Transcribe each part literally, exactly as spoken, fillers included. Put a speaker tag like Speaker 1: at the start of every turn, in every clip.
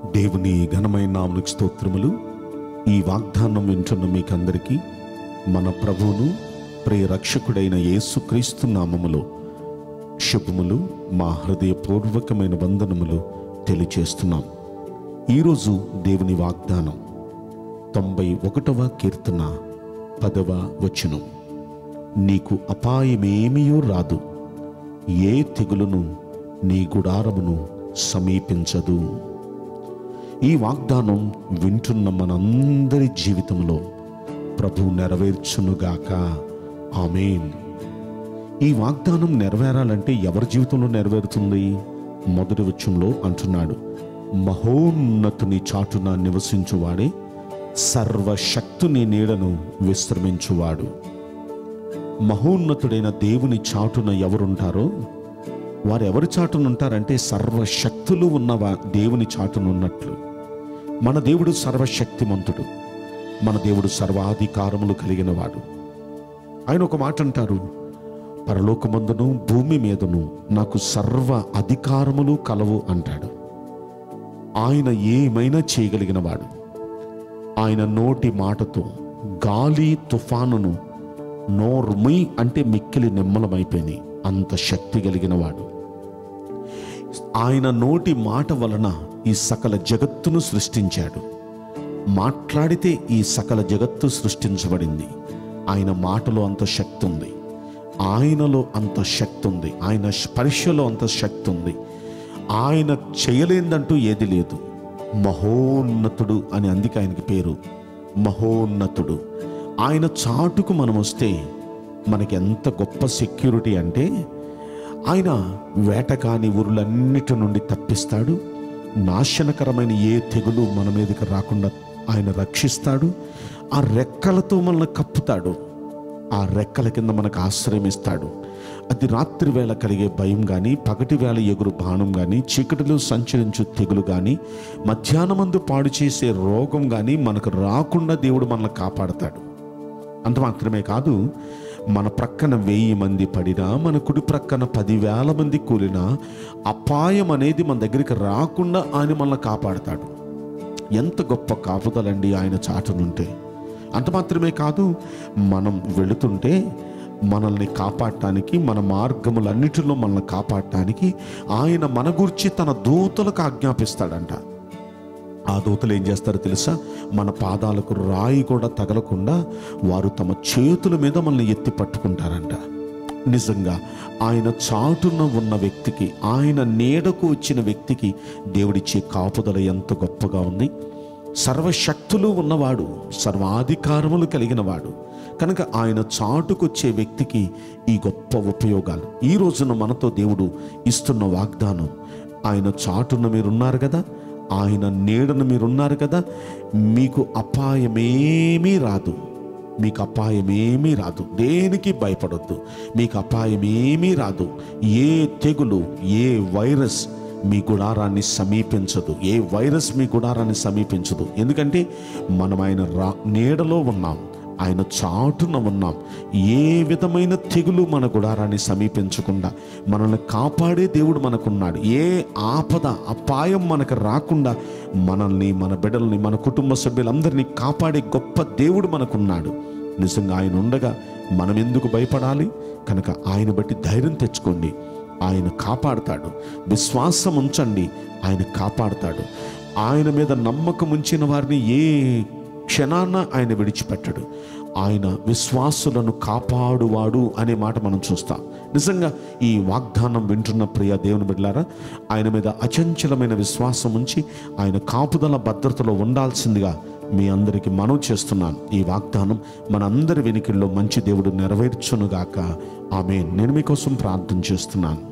Speaker 1: దేవుని ఘనమైన నామమునకు స్తోత్రములు. ఈ వాగ్దానం వింటున్న మీకందరికీ మన ప్రభువును ప్రియ రక్షకుడైన యేసుక్రీస్తు నామములో శుభములు, మా హృదయపూర్వకమైన వందనములు తెలియచేస్తున్నాం. ఈరోజు దేవుని వాగ్దానం తొంభై ఒకటవ కీర్తన పదవ వచనం. నీకు అపాయమేమీయూ రాదు, ఏ తెగులును నీ గుడారమును సమీపించదు. ఈ వాగ్దానం వింటున్న మనందరి జీవితంలో ప్రభు నెరవేర్చునుగాక. ఆమేన్. ఈ వాగ్దానం నెరవేరాలంటే ఎవరి జీవితంలో నెరవేరుతుంది? మొదటి వచనంలో అంటున్నాడు, మహోన్నతుని చాటున నివసించువాడే సర్వశక్తుని నీడను విశ్రమించువాడు. మహోన్నతుడైన దేవుని చాటున ఎవరుంటారో వారు ఎవరి చాటున ఉంటారంటే సర్వశక్తులు ఉన్న దేవుని చాటున ఉన్నట్లు. మన దేవుడు సర్వశక్తిమంతుడు, మన దేవుడు సర్వాధికారములు కలిగిన వాడు. ఆయన ఒక మాట అంటారు, పరలోకమందును భూమి మీదను నాకు సర్వ అధికారములు కలవు అంటాడు. ఆయన ఏమైనా చేయగలిగిన వాడు. ఆయన నోటి మాటతో గాలి తుఫానును నోర్మి అంటే మిక్కిలి నిమ్మలమైపోయింది. అంత శక్తి కలిగిన వాడు. ఆయన నోటి మాట వలన ఈ సకల జగత్తును సృష్టించాడు. మాట్లాడితే ఈ సకల జగత్తు సృష్టించబడింది. ఆయన మాటలో అంత శక్తి ఉంది, ఆయనలో అంత శక్తి ఉంది, ఆయన స్పర్శలో అంత శక్తి ఉంది. ఆయన చేయలేందంటూ ఏది లేదు. మహోన్నతుడు అని అందుకే ఆయనకి పేరు, మహోన్నతుడు. ఆయన చాటుకు మనం వస్తే మనకి ఎంత గొప్ప సెక్యూరిటీ అంటే, ఆయన వేటకాని ఊరులన్నిటి నుండి తప్పిస్తాడు. నాశనకరమైన ఏ తెగులు మన మీదకి రాకుండా ఆయన రక్షిస్తాడు. ఆ రెక్కలతో మనల్ని కప్పుతాడు. ఆ రెక్కల కింద మనకు ఆశ్రయం ఇస్తాడు. అది రాత్రి వేళ కలిగే భయం కానీ, పగటి వేళ ఎగురు బాణం కానీ, చీకటిలో సంచరించు తెగులు కానీ, మధ్యాహ్నమందు పాడు చేసే రోగం కానీ మనకు రాకుండా దేవుడు మనల్ని కాపాడతాడు. అంత మాత్రమే కాదు, మన ప్రక్కన వెయ్యి మంది పడినా, మన కుడి ప్రక్కన పదివేల మంది కూలినా అపాయం అనేది మన దగ్గరికి రాకుండా ఆయన మనల్ని కాపాడతాడు. ఎంత గొప్ప కాపుదలండి ఆయన చాటునుంటే. అంత మాత్రమే కాదు, మనం వెళుతుంటే మనల్ని కాపాడటానికి, మన మార్గములన్నిటిలో మనల్ని కాపాడటానికి ఆయన మన గురించి తన దూతలకు ఆజ్ఞాపిస్తాడంట. ఆ దూతలు ఏం చేస్తారో తెలుసా? మన పాదాలకు రాయి కూడా తగలకుండా వారు తమ చేతుల మీద మనల్ని ఎత్తి పట్టుకుంటారంట. నిజంగా ఆయన చాటున ఉన్న వ్యక్తికి, ఆయన నీడకు వచ్చిన వ్యక్తికి దేవుడిచ్చే కాపుదల ఎంత గొప్పగా ఉంది. సర్వశక్తులు ఉన్నవాడు, సర్వాధికారములు కలిగిన వాడు కనుక ఆయన చాటుకొచ్చే వ్యక్తికి ఈ గొప్ప ఉపయోగాలు. ఈ రోజున మనతో దేవుడు ఇస్తున్న వాగ్దానం, ఆయన చాటున మీరున్నారు కదా, ఆయన నీడను మీరున్నారు కదా, మీకు అపాయమేమీ రాదు. మీకు అపాయమేమీ రాదు. దేనికి భయపడొద్దు. మీకు అపాయమేమీ రాదు. ఏ తెగులు, ఏ వైరస్ మీ గుడారాన్ని సమీపించదు. ఏ వైరస్ మీ గుడారాన్ని సమీపించదు. ఎందుకంటే మనం ఆయన రా నీడలో ఉన్నాం, ఆయన చాటున ఉన్నాం. ఏ విధమైన తెగులు మన గుడారాన్ని సమీపించకుండా మనల్ని కాపాడే దేవుడు మనకున్నాడు. ఏ ఆపద, అపాయం మనకు రాకుండా మనల్ని, మన బిడ్డల్ని, మన కుటుంబ సభ్యులందరినీ కాపాడే గొప్ప దేవుడు మనకున్నాడు. నిజంగా ఆయన ఉండగా మనం ఎందుకు భయపడాలి? కనుక ఆయన బట్టి ధైర్యం తెచ్చుకోండి. ఆయన కాపాడుతాడు. విశ్వాసం ఉంచండి, ఆయన కాపాడుతాడు. ఆయన మీద నమ్మకం ఉంచిన వారిని ఏ క్షణాన ఆయన విడిచిపెట్టడు. ఆయన విశ్వాసులను కాపాడువాడు అనే మాట మనం చూస్తాం. నిజంగా ఈ వాగ్దానం వింటున్న ప్రియ దేవుని బిడ్డలారా, ఆయన మీద అచంచలమైన విశ్వాసం ఉంచి ఆయన కాపుదల భద్రతలో ఉండాల్సిందిగా మీ అందరికీ మనవి చేస్తున్నాను. ఈ వాగ్దానం మన అందరి వెనుకల్లో మంచి దేవుడు నెరవేర్చునుగాక. ఆమేన్. నేను మీకోసం ప్రార్థన చేస్తున్నాను.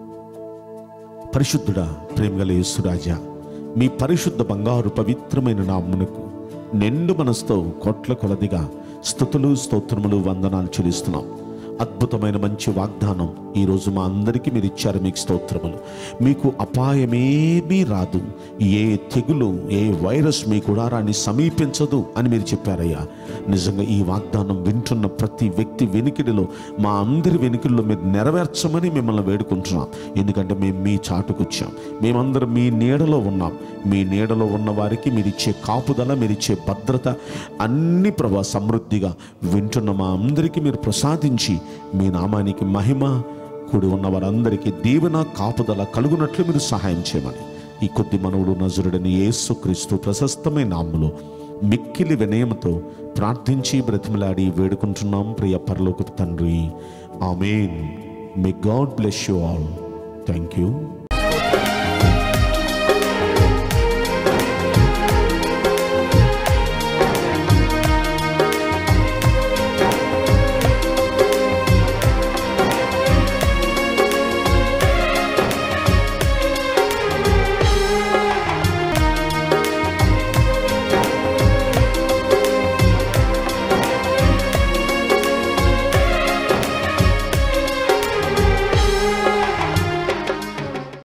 Speaker 1: పరిశుద్ధుడా, ప్రేమగల యేసురాజా, మీ పరిశుద్ధ బంగారు పవిత్రమైన నామమునకు నిండు మనసుతో కోట్ల కొలదిగా స్తుతులు, స్తోత్రములు, వందనాలు చెల్లిస్తున్నాం. అద్భుతమైన మంచి వాగ్దానం ఈరోజు మా అందరికీ మీరు ఇచ్చారు. మీకు స్తోత్రములు. మీకు అపాయమేమీ రాదు, ఏ తెగులు, ఏ వైరస్ మీ గుడారాన్ని సమీపించదు అని మీరు చెప్పారయ్యా. నిజంగా ఈ వాగ్దానం వింటున్న ప్రతి వ్యక్తి వెనుకిడిలో, మా అందరి వెనుకిడిలో మీరు నెరవేర్చమని మిమ్మల్ని వేడుకుంటున్నాం. ఎందుకంటే మేము మీ చాటుకొచ్చాం, మేమందరం మీ నీడలో ఉన్నాం. మీ నీడలో ఉన్న వారికి మీరిచ్చే కాపుదల, మీరిచ్చే భద్రత అన్ని ప్రభా సమృద్ధిగా వింటున్న మా అందరికీ మీరు ప్రసాదించి మీ నామానికి మహిమ, కూడి ఉన్న వారందరికీ దీవెన కాపుదల కలుగునట్లు మీరు సహాయం చేయమని ఈ కొద్ది మనవుడు నజరుడని యేసుక్రీస్తు ప్రశస్తమైన నామములో మిక్కిలి వినయముతో ప్రార్థించి బ్రతిమలాడి వేడుకుంటున్నాం ప్రియ పరలోకపు తండ్రి. ఆమేన్. May God bless you all. Thank you.